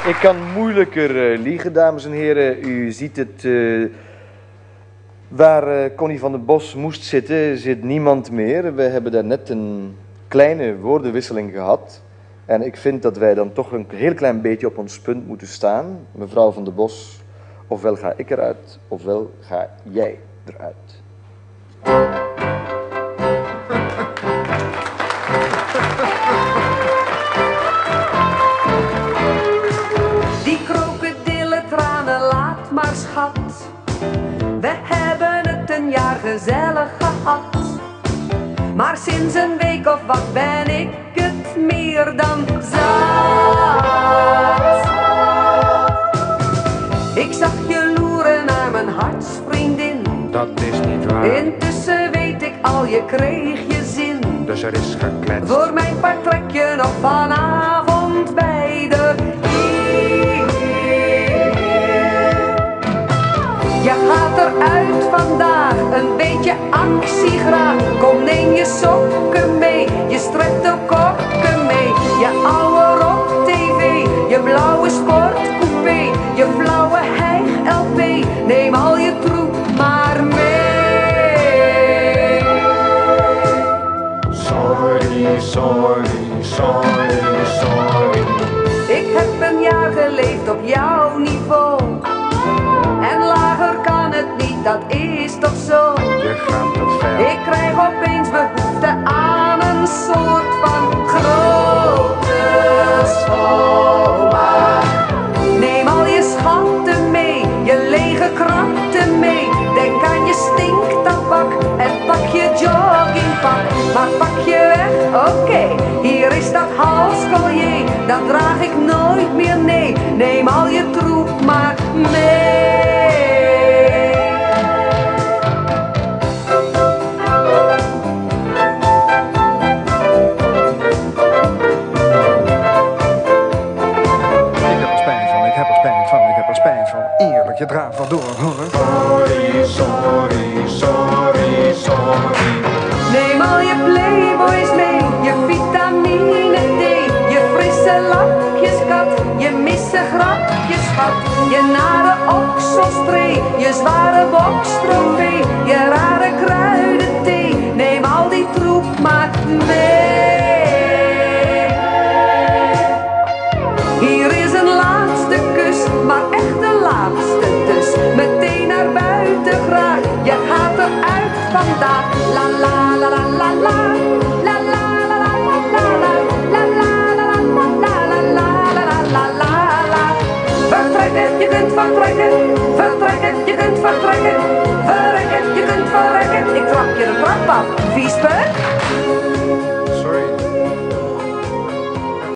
Ik kan moeilijker liegen, dames en heren. U ziet het, waar Connie van den Bos moest zitten, zit niemand meer. We hebben daar net een kleine woordenwisseling gehad. En ik vind dat wij dan toch een heel klein beetje op ons punt moeten staan. Mevrouw van den Bos, ofwel ga ik eruit, ofwel ga jij eruit. Maar schat, we hebben het een jaar gezellig gehad. Maar sinds een week of wat ben ik het meer dan zat. Ik zag je loeren naar mijn hartsvriendin. Dat is niet waar. Intussen weet ik al, je kreeg je zin. Dus er is gekletst. Voor mijn part trek je nog vanavond bij de Je gaat eruit vandaag, een beetje actie graag. Kom, neem je sokken mee, je streptokokken mee. Je oude rock tv, je blauwe sportcoupé. Je flauwe hijg LP, neem al je troep maar mee. Sorry, sorry, sorry, sorry. Ik heb een jaar geleefd op jouw niveau. En lager kan het niet, dat is toch zo? Je gaat te ver. Ik krijg opeens behoefte aan een soort van grote schoonmaak. Neem al je schatten mee, je lege krachten mee. Denk aan je stinktabak en pak je joggingpak. Maar pak je weg, oké, hier is dat halscollier. Dat draag ik nooit meer, nee. Neem al je troep maar mee. Eerlijk, je draaft wel door, hoor. Sorry, sorry, sorry, sorry. Neem al je playboys mee, je vitamine D, je frisse lapjes kat, je misse grapjes schat, je nare okselstree, je zware bokstrofee, je rare kruidenthee. Neem al die troep maar mee. Hier is een laatste kus, maar echt de laatste dus. Meteen naar buiten graag, je gaat eruit vandaag. La la la la la la, la la la la la la, la la la la la la la la la. Vertrekken, je kunt vertrekken, vertrekken, je kunt vertrekken. Verrekken, je kunt verrekken, ik trap je de trap af, viespeur.